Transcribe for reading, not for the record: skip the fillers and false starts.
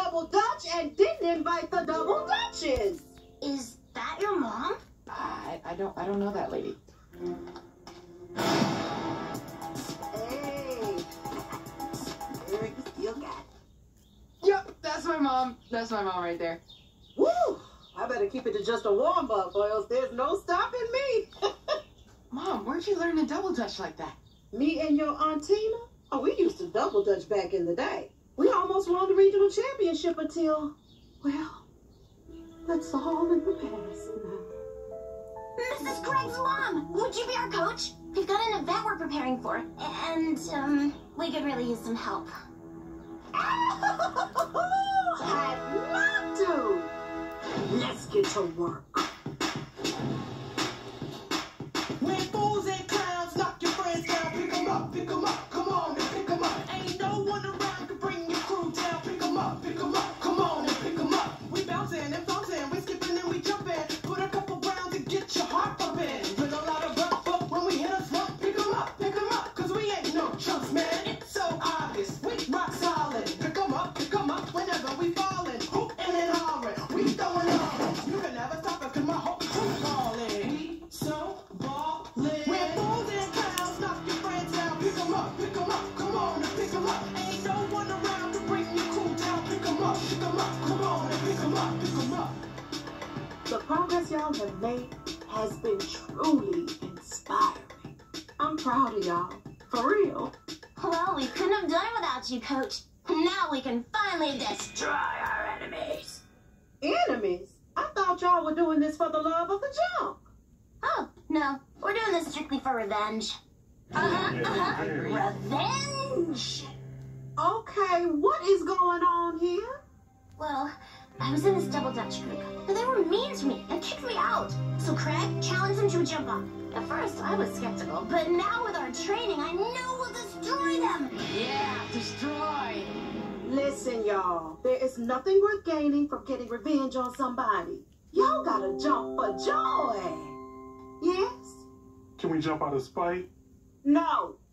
double dutch and didn't invite the double dutches. Is that your mom? I don't know that lady. Hey. Eric, you still got it. Yep, that's my mom. That's my mom right there. Woo! I better keep it to just a warm-up, or else there's no stopping me. Mom, where'd you learn to double dutch like that? Me and your Aunt Tina? Oh, we used to double dutch back in the day. We almost won the regional championship until, well, that's all in the past now. Mrs. Craig's mom! Would you be our coach? We've got an event we're preparing for, and, we could really use some help. I'd love to. Let's get to work. When fools and clowns knock your friends down, pick 'em up, come on and pick 'em up. Ain't no one around can bring your crew down, pick 'em up, come on and pick 'em up. We bouncing and bouncing, we skipping and we jumping, put a couple rounds to get your heart pumping. With a lot of butt when we hit a slump, pick 'em up, cause we ain't no chumps, man. It's so obvious, we rock solid. Pick 'em up whenever we fallin', hoopin' and hollering, we throwing on. You can never stop us 'cause my whole crew ballin'. We so ballin'. When fools and clowns knock your friends down, pick 'em up, come on and pick 'em up. Ain't no one around to bring your crew down, pick 'em up, come on and pick 'em up. The progress y'all have made has been truly inspiring. I'm proud of y'all. For real. Well, we couldn't have done it without you, Coach. Now we can finally destroy our enemies. Enemies? I thought y'all were doing this for the love of the jump. Oh, no. We're doing this strictly for revenge. Revenge! Okay, what is going on here? Well, I was in this double dutch group, but they were mean to me and kicked me out. So Craig challenged them to a jump off. At first, I was skeptical, but now with our training, I know we'll destroy them. Yeah, destroy. Listen, y'all. There is nothing worth gaining from getting revenge on somebody. Y'all gotta jump for joy. Yes? Can we jump out of spite? No.